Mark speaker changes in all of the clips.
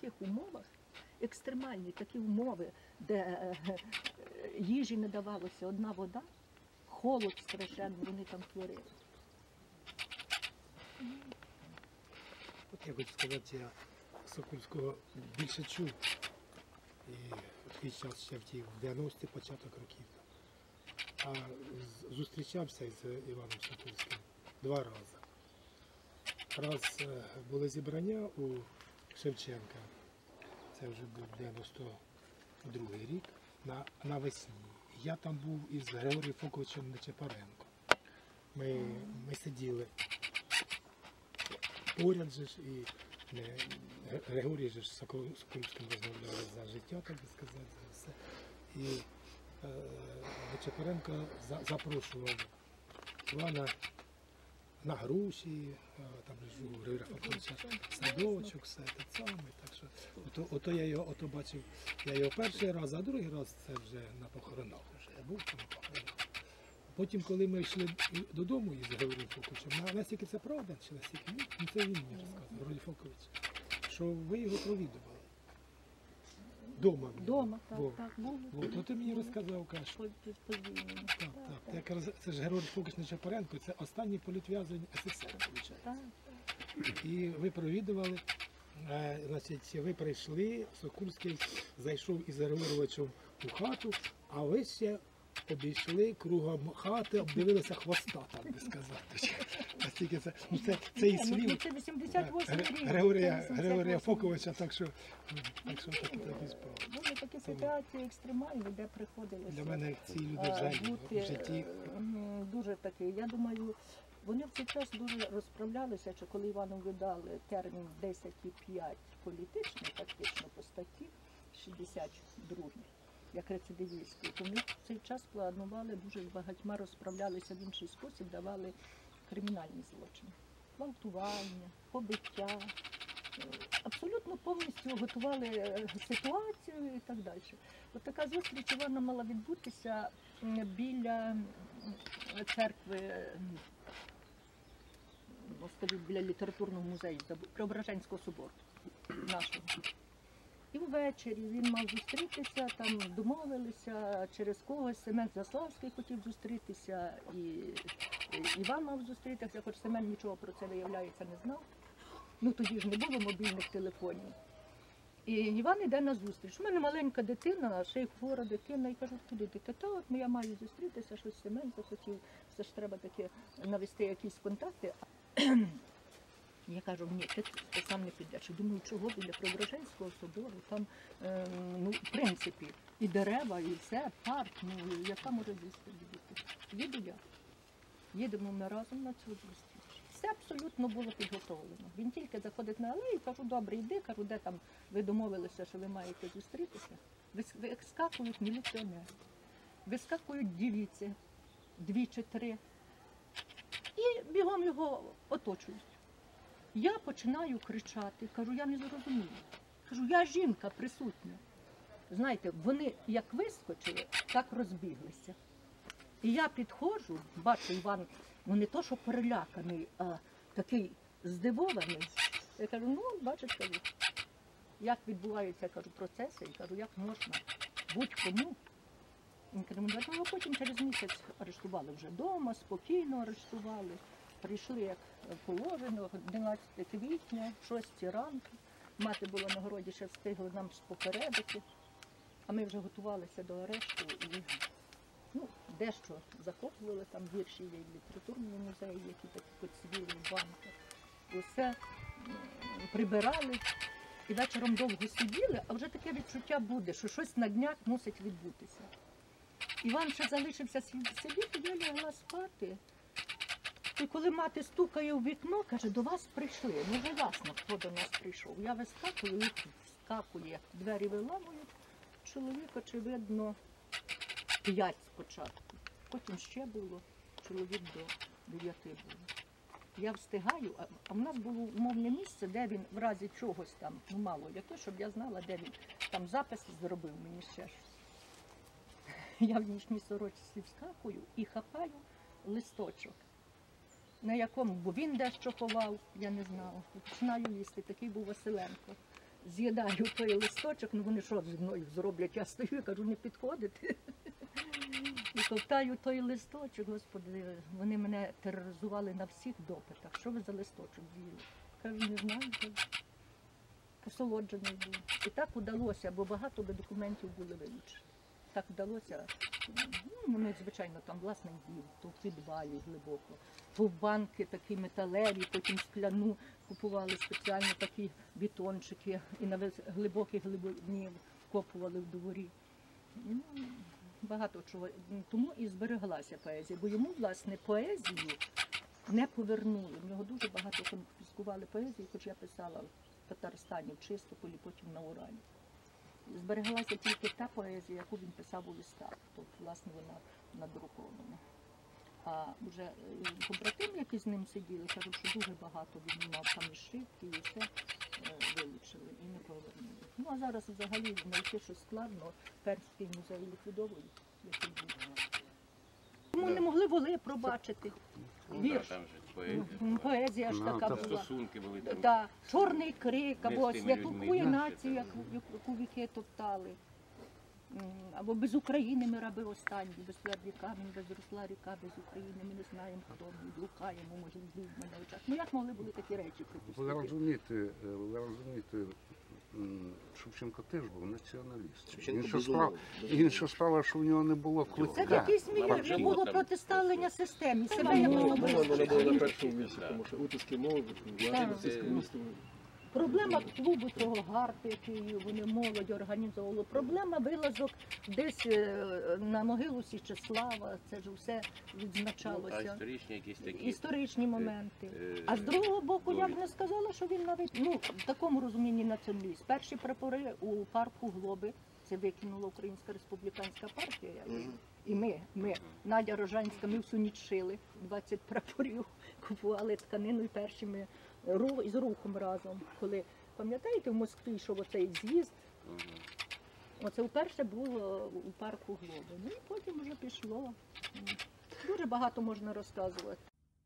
Speaker 1: таких умовах, екстремальні такі умови, де їжі не давалося, одна вода, холод страшенний, вони там творили.
Speaker 2: От я хочу сказати, я Сокольського більше чув. І такий час ще в ті 90-ті, початок років. А зустрічався із Іваном Сокольським 2 рази. Раз були зібрання у Шевченка, це вже був 92-й рік, навесні. Я там був із Григорієм Фоковичем Нечепоренко. Ми сиділи поряд же ж, і Григорій же з Сокольським розмовляли за життя, так би сказати, за все. І Нечепоренко запрошував Івана на груші, там же у Григорія Фоковича садочок, все те саме. Так що, ото я його бачив, я його перший раз, а другий раз це вже на похоронах. Я був там на похоронах. Потім, коли ми йшли додому із Григорієм Фоковичем, наскільки це правда, чи наскільки ні, це він мені розказував, Григорій Фокович, що ви його провідували. Дома.
Speaker 1: Дома, так, було.
Speaker 2: То ти мені розказав, кажеш. Так. Це ж Григорій Фокович Нечепоренко, це останній політв'язень СССР, виходить.
Speaker 1: Так.
Speaker 2: І ви провідували, значить, ви прийшли, Сокольський зайшов із Григоровичем у хату, а ви ще обійшли кругом хати, обдивилися хвоста, так би сказати. Це і слів
Speaker 1: Це 88 рік.
Speaker 2: Григорія Фоковича, так що такі справи.
Speaker 1: Були такі ситуації екстремальні, де приходилося
Speaker 2: для мене ці люди в житті.
Speaker 1: Дуже такі. Я думаю, вони в цей час дуже розправлялися, що коли Івану видали термін 10,5 політичний, фактично по статті 62, як рецидивістський, то ми в цей час планували, дуже з багатьма розправлялися в інший спосіб, давали кримінальні злочини. Гвалтування, побиття. Абсолютно повністю готували ситуацію і так далі. От така зустріч Івана мала відбутися біля церкви, біля літературного музею, Преображенського собору нашого. І ввечері він мав зустрітися, там домовилися через когось, Семен Заславський хотів зустрітися, і Іван мав зустрітися, хоч Семен нічого про це, виявляється, не знав. Ну тоді ж не було мобільних телефонів. І Іван йде на зустріч. У мене маленька дитина, ще й хвора дитина, і кажуть, куди дитина? Та от я маю зустрітися, щось Семен захотів, все ж треба таке навести якісь контакти. Я кажу, ні, ти сам не підеш. Думаю, чого біля Преображенського собору, там, в принципі, і дерева, і все, парк, яка може зустріч бути? Їду я. Їдемо ми разом на цю зустріч. Все абсолютно було підготовлено. Він тільки заходить на алею, кажу, добре, йди, кажу, де там ви домовилися, що ви маєте зустрітися. Вискакують міліціонери, вискакують дівіці, 2 чи 3, і бігом його оточують. Я починаю кричати, кажу, я не зрозумію. Кажу, я жінка присутня. Знаєте, вони як вискочили, так розбіглися. І я підходжу, бачу, Іван, не то, що переляканий, а такий здивований. Я кажу, бачиш, кажу, як відбуваються, кажу, процеси, і кажу, як можна будь-кому. Він каже, а потім через місяць арештували вже вдома, спокійно арештували. Прийшли, як положено, 11 квітня, 6 ранку. Мати була на городі, ще встигли нам попередити. А ми вже готувалися до арешту і дещо закопували, там вірші є в літературному музеї, які такі поцвіли в банках. Усе прибирали і вечором довго сиділи, а вже таке відчуття буде, що щось на днях мусить відбутися. Іван ще залишився сидіти, я лягла спати. І коли мати стукає у вікно, каже, до вас прийшли. Ну, вже ясно, хто до нас прийшов. Я вискакую, і вскакує. Двері виламують. Чоловік, очевидно, 5 спочатку. Потім ще було, чоловік до 9 було. Я встигаю, а в нас було умовне місце, де він в разі чогось там, мало яке, щоб я знала, де він там запис зробив мені ще щось. Я в нічній сорочці вскакую і хапаю листочок, на якому, бо він дещо ховав, я не знала. Починаю їсти, такий був Василенко. з'їдаю той листочок, ну вони що зі мною зроблять? Я стою і кажу, не підходити. І ковтаю той листочок, Господи, вони мене тероризували на всіх допитах. Що ви за листочок з'їли? Кажу, не знаю, посолоджений був. І так вдалося, бо багато би документів були вилучені. Так вдалося, ну, ми, звичайно, там власний дім, то в підвалі глибоко, то в банки такі металеві, потім скляну, купували спеціально такі бетончики і на глибокій глибині вкопували в дворі. Ну, багато чого. Тому і збереглася поезія, бо йому, власне, поезію не повернули. В нього дуже багато конфіскували поезії, хоч я писала в Татарстані, в Чистополі, потім на Уралі. Збереглася тільки та поезія, яку він писав у листах, тобто, власне, вона надрукована. А вже побратими, які з ним сиділи, кажуть, що дуже багато він мав там і шибки, і все вилучили і не повернули. Ну, а зараз взагалі знайти щось складно, Пермський музей ліквідовують, який був. Тому не могли воли пробачити. Вірш. Поезія ж така була.
Speaker 3: Стосунки були там.
Speaker 1: Да. Чорний крик, або
Speaker 3: Не з тими
Speaker 1: святокує
Speaker 3: людьми,
Speaker 1: націю, яку віки топтали. Або без України ми раби останні, без тверді камінь, без росла ріка, без України ми не знаємо, хто ми, блукаємо, може, в мене в очах. Ну як могли були такі речі
Speaker 4: Ви
Speaker 1: припустити?
Speaker 4: розумієте, Шевченко теж був націоналіст.
Speaker 5: Шевченко безумовно.
Speaker 4: Інша справа, що в нього не було
Speaker 1: Це в
Speaker 4: клика.
Speaker 1: якійсь мірі вже було протиставлення системі, себе не було
Speaker 5: Воно не було на першому
Speaker 1: визначити.
Speaker 5: місці, тому що утиски мови, нацистське місто.
Speaker 1: Проблема клубу того Гарти, який вони молодь організовували. Проблема вилазок десь на могилу Січеслава, це ж все
Speaker 3: А
Speaker 1: відзначалося.
Speaker 3: історичні якісь такі.
Speaker 1: Історичні моменти. А з другого боку, я б не сказала, що він навіть, ну, в такому розумінні націоналіст. Перші прапори у парку Глоби, це викинула Українська республіканська партія. І ми, Надя Рожанська, ми всю ніч шили, 20 прапорів, купували тканину і першими з рухом разом. Коли, пам'ятаєте, в Москві йшов оцей з'їзд, оце вперше було у парку Глоби. Ну і потім вже пішло. Дуже багато можна розказувати.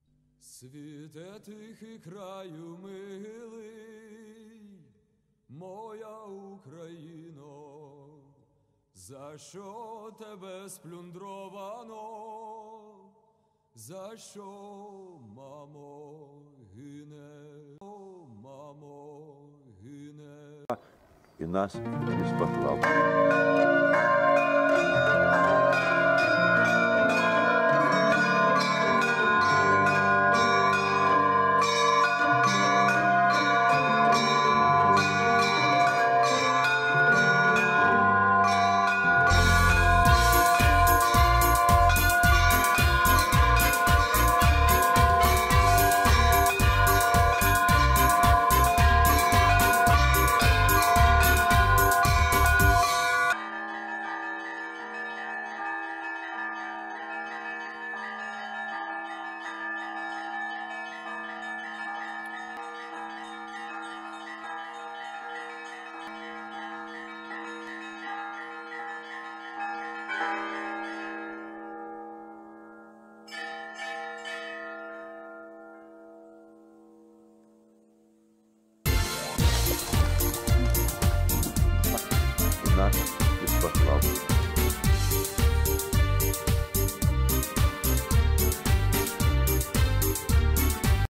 Speaker 6: Світе тихий краю милий, моя Україно, за що тебе сплюндровано, за що, мамо, гине, о, мамо, гине.
Speaker 7: И нас не спасла. И нас не спасла.